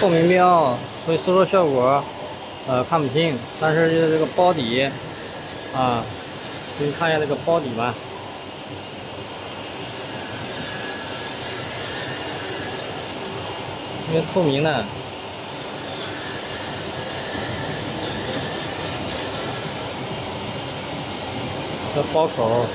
透明标，所以收缩效果看不清，但是就是这个包底啊，可以看一下这个包底吧。因为透明的。 这包口，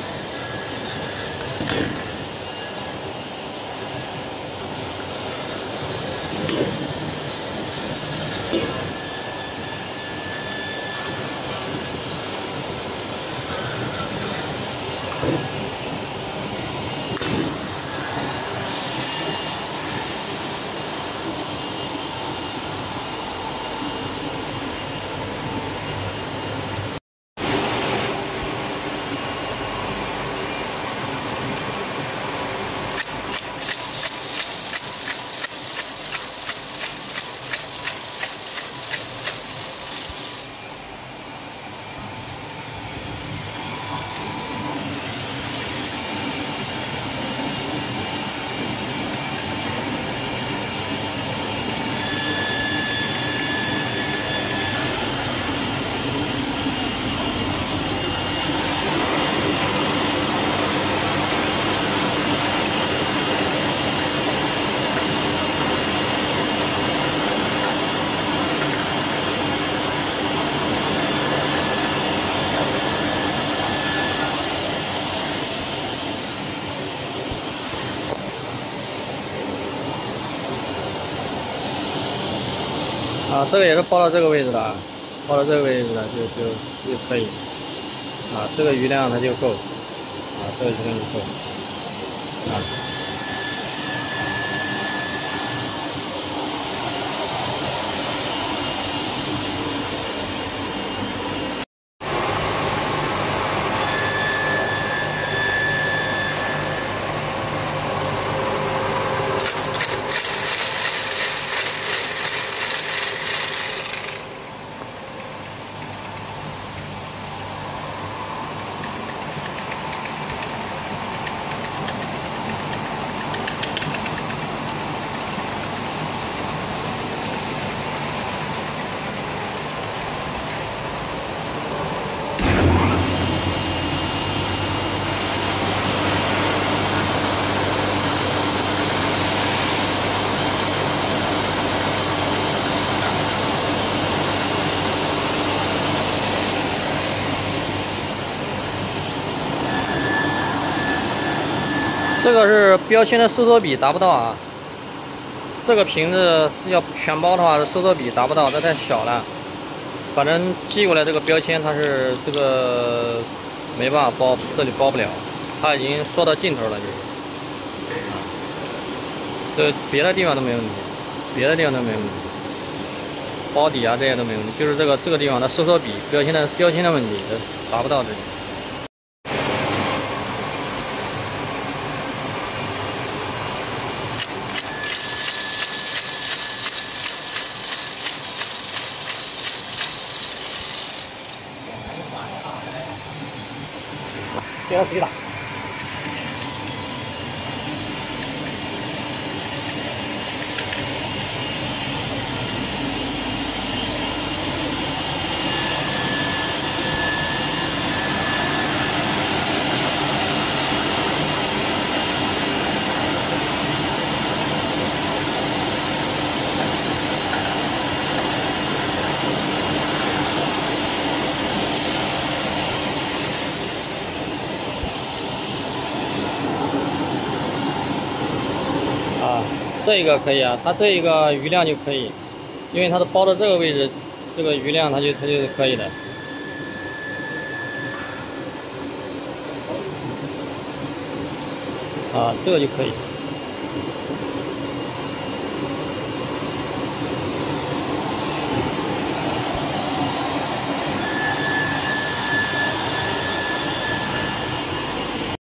这个也是包到这个位置的，包到这个位置的就可以，这个余量它就够，这个余量就够，这个是标签的收缩比达不到啊，这个瓶子要全包的话，收缩比达不到，这太小了。反正寄过来这个标签它是这个没办法包，这里包不了，它已经缩到尽头了，就是。这别的地方都没问题，别的地方都没问题，包底啊这些都没问题，就是这个地方的收缩比标签的问题达不到这里。 给他谁打？这个可以啊，它这一个余量就可以，因为它是包到这个位置，这个余量它就是可以的。这个就可以。